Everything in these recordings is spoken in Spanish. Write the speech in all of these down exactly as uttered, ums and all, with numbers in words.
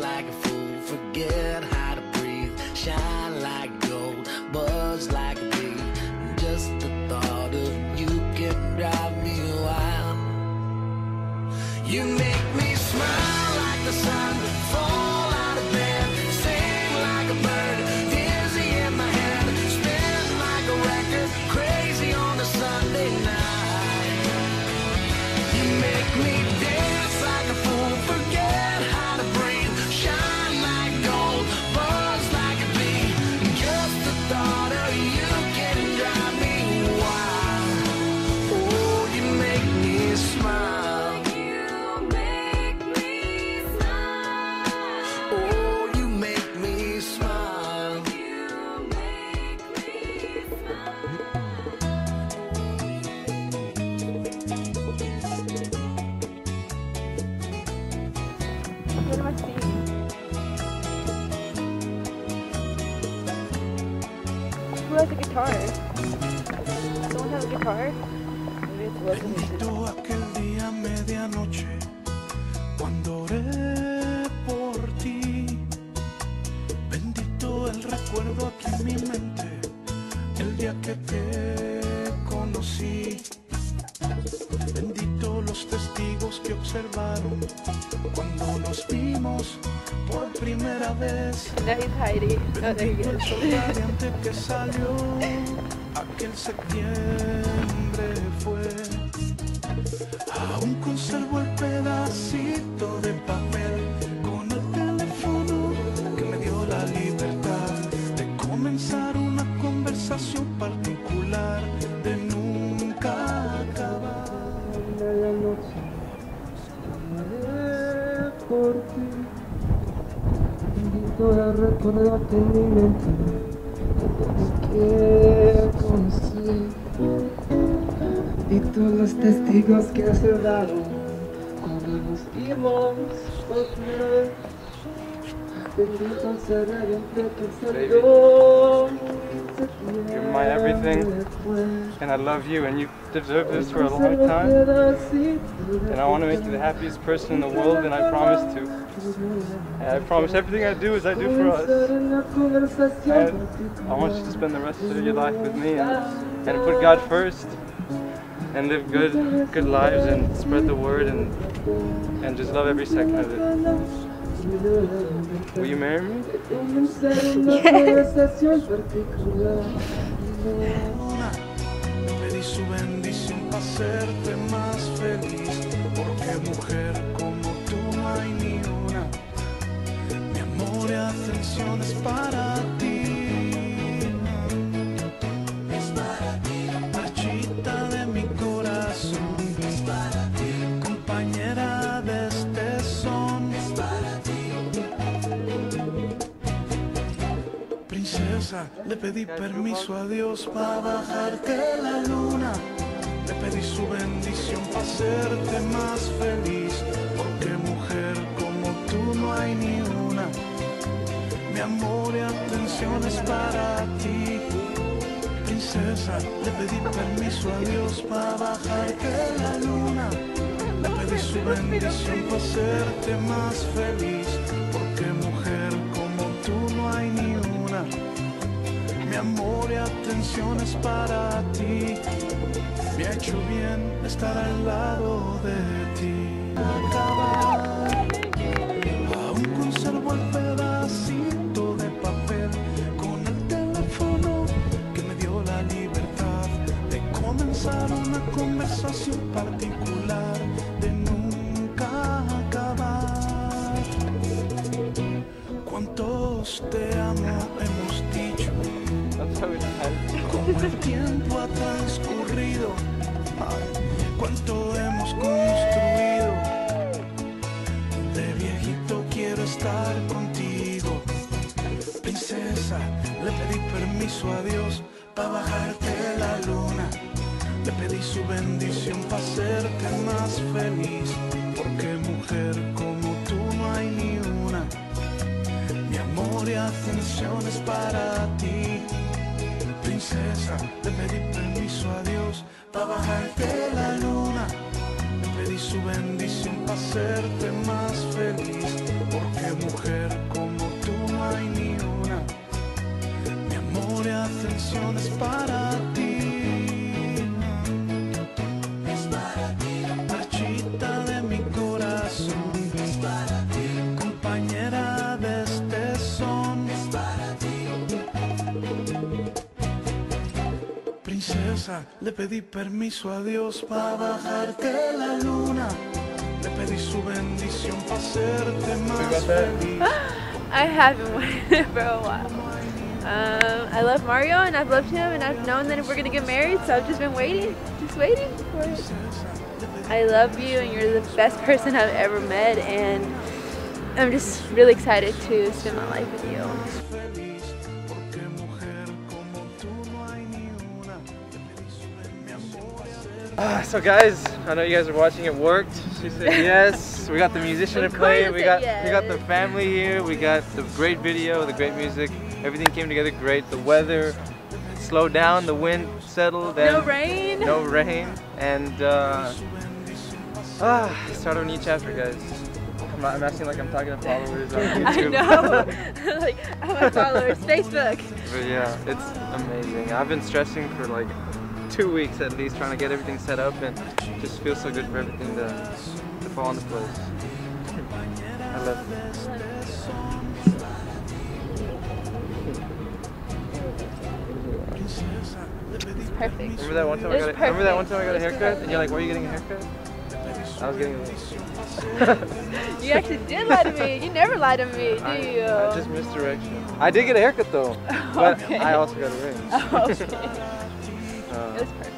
like a fool, forget how to breathe, shine like gold, buzz like a bee. Just the thought of you can drive me wild. You make me smile like the sun, fall out of bed, sing like a bird, dizzy in my head, spin like a record, crazy on a Sunday night. You make me dance like a fool, forget how to breathe, shine like gold, buzz like a bee. Just the thought of you can drive me wild. Oh, you make me smile. What am I seeing? Who has a guitar? Someone have a guitar? Maybe it's Leslie. Bendito aquel día medianoche cuando oré por ti. Bendito el recuerdo aquí en mi mente el día que te conocí. Bendito los testigos que observaron cuando nos vimos por primera vez. And now he's hiding. Oh, there he Bendito el is. sol radiante que salió, aquel septiembre fue. Aún conservo el pedacito de papel con el teléfono que me dio la libertad de comenzar una conversación particular, de nunca acabar. La noche por ti, bendito el recuerdo que en mi mente que conocí. Bendito los testigos que observaron cuando nos vimos por primera vez. Bendito el ser radiante que salió. You're my everything, and I love you, and you deserve this for a long time, and I want to make you the happiest person in the world, and I promise to. And I promise everything I do is I do for us. And I want you to spend the rest of your life with me, and, and put God first, and live good, good lives, and spread the word, and, and just love every second of it. Will you marry me? Pedí su bendición para hacerte más feliz, porque mujer como tú no hay ni una. Mi amor y atención es para ti. Es para ti. Marchita de mi corazón. Es para ti. Compañera de este son. Es para ti. Princesa, le pedí permiso a Dios para bajarte la luna. Le pedí su bendición para hacerte más feliz, porque mujer como tú no hay ni una. Mi amor y atención es para ti. Princesa, le pedí permiso a Dios para bajarte la luna. Le pedí su bendición para hacerte más feliz, porque mujer como tú no hay ni una. Mi amor y atención es para ti. Me ha hecho bien estar al lado de ti. Acabar. Aún conservo el pedacito de papel con el teléfono que me dio la libertad de comenzar una conversación particular, de nunca acabar. ¿Cuántos te amo hemos dicho? Como el tiempo ha transcurrido, ay, cuánto hemos construido. De viejito quiero estar contigo. Princesa, le pedí permiso a Dios para bajarte la luna. Le pedí su bendición para hacerte más feliz, porque mujer como tú no hay ni una. Mi amor y atención es para ti. Princesa, le pedí permiso a Dios para bajarte la luna. le pedí su bendición para hacerte más feliz, porque mujer como tú no hay ni una. Mi amor y atención es para ti. Es para ti. Marchita de mi corazón. Es para ti. Compañera de este son. Es para ti. Princesa, le pedí permiso a Dios para bajarte la luna. Le pedí su bendición para hacerte más feliz. I haven't waited for a while. Um, I love Mario and I've loved him and I've known that we're gonna get married, so I've just been waiting, just waiting for it. I love you and you're the best person I've ever met, and I'm just really excited to spend my life with you. Uh, so guys, I know you guys are watching. It worked. She said yes. We got the musician to play. We got yes. we got the family here. We got the great video, the great music. Everything came together great. The weather slowed down. The wind settled. And no rain. No rain. And uh, ah, start a new chapter, guys. I'm, not, I'm acting like I'm talking to followers on YouTube. I know. Like I'm my followers, Facebook. But yeah, it's amazing. I've been stressing for like two weeks at least, trying to get everything set up, and it just feels so good for everything to, to fall into place. I love it. It's perfect. Remember that one time I got a, remember that one time I got a haircut and you're like, why are you getting a haircut? I was getting a You actually did lie to me. You never lie to me, do I, you? I just misdirection. I did get a haircut though, but Okay. I also got a ring. Oh, okay. Uh, It was perfect.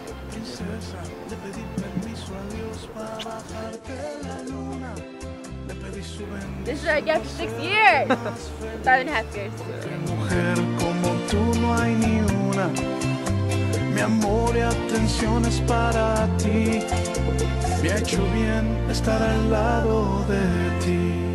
This is our gap for six years. Five and a half years. Mujer como tú no hay ni una. Mi amor y atención es para ti. Me ha hecho bien estar al lado de ti.